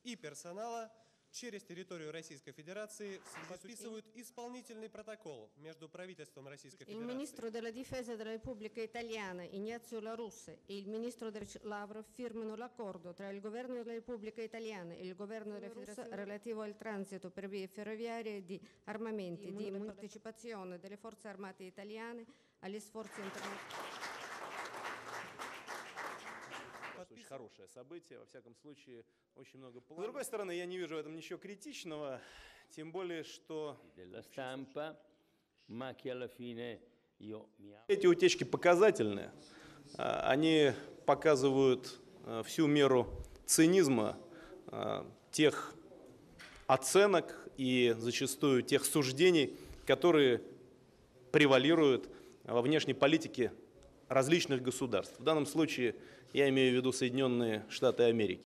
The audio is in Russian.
и персонала через территорию Российской Федерации подписывают исполнительный протокол между правительством Российской Il Федерации Ministro della Difesa della Repubblica Italiana Ignazio La Russa e il Ministro Lavrov firmano l'accordo tra il Governo della Repubblica Italiana e il Governo della Federazione relativo al transito per vie ferroviarie di armamenti di partecipazione delle Forze Armate Italiane agli sforzi internazionali. Очень хорошее событие, во всяком случае, очень много планов. С другой стороны, я не вижу в этом ничего критичного, тем более, что эти утечки показательны. Они показывают всю меру цинизма тех оценок и зачастую тех суждений, которые превалируют во внешней политике различных государств. В данном случае я имею в виду Соединенные Штаты Америки.